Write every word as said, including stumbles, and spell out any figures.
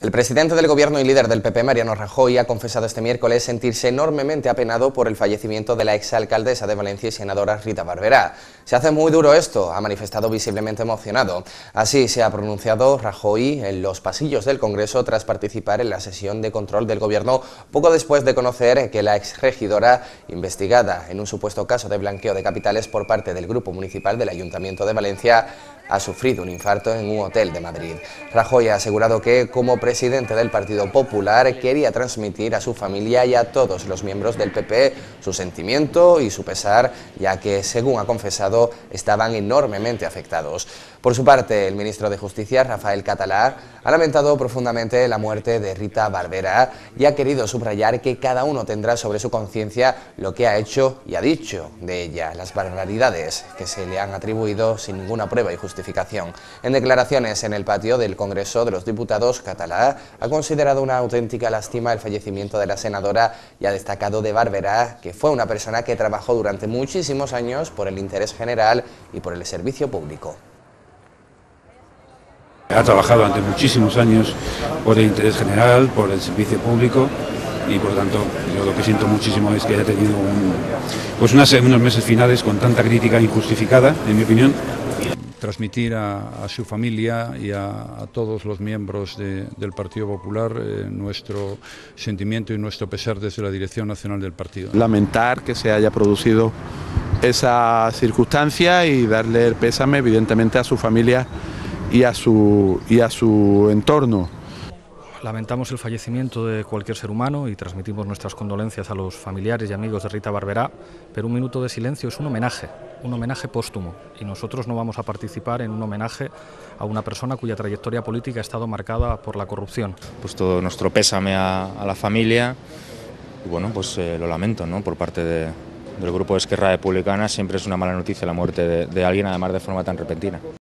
El presidente del Gobierno y líder del P P, Mariano Rajoy, ha confesado este miércoles sentirse enormemente apenado por el fallecimiento de la exalcaldesa de Valencia y senadora Rita Barberá. Se hace muy duro esto, ha manifestado visiblemente emocionado. Así se ha pronunciado Rajoy en los pasillos del Congreso tras participar en la sesión de control del Gobierno poco después de conocer que la exregidora, investigada en un supuesto caso de blanqueo de capitales por parte del Grupo Municipal del Ayuntamiento de Valencia, ha sufrido un infarto en un hotel de Madrid. Rajoy ha asegurado que, como presidente del Partido Popular, quería transmitir a su familia y a todos los miembros del P P su sentimiento y su pesar, ya que, según ha confesado, estaban enormemente afectados. Por su parte, el ministro de Justicia, Rafael Català, ha lamentado profundamente la muerte de Rita Barberá y ha querido subrayar que cada uno tendrá sobre su conciencia lo que ha hecho y ha dicho de ella, las barbaridades que se le han atribuido sin ninguna prueba y justificación. En declaraciones en el patio del Congreso de los Diputados, Català ha considerado una auténtica lástima el fallecimiento de la senadora y ha destacado de Barberá que fue una persona que trabajó durante muchísimos años por el interés general y por el servicio público. Ha trabajado durante muchísimos años por el interés general, por el servicio público y por lo tanto yo lo que siento muchísimo es que haya tenido un, pues unas, unos meses finales con tanta crítica injustificada, en mi opinión. Transmitir a, a su familia y a, a todos los miembros de, del Partido Popular eh, nuestro sentimiento y nuestro pesar desde la Dirección Nacional del Partido. Lamentar que se haya producido esa circunstancia y darle el pésame evidentemente a su familia y a su, y a su entorno. Lamentamos el fallecimiento de cualquier ser humano y transmitimos nuestras condolencias a los familiares y amigos de Rita Barberá, pero un minuto de silencio es un homenaje, un homenaje póstumo, y nosotros no vamos a participar en un homenaje a una persona cuya trayectoria política ha estado marcada por la corrupción. Pues todo nuestro pésame a, a la familia y bueno, pues eh, lo lamento, ¿no? Por parte de, del grupo de Esquerra Republicana siempre es una mala noticia la muerte de, de alguien, además de forma tan repentina.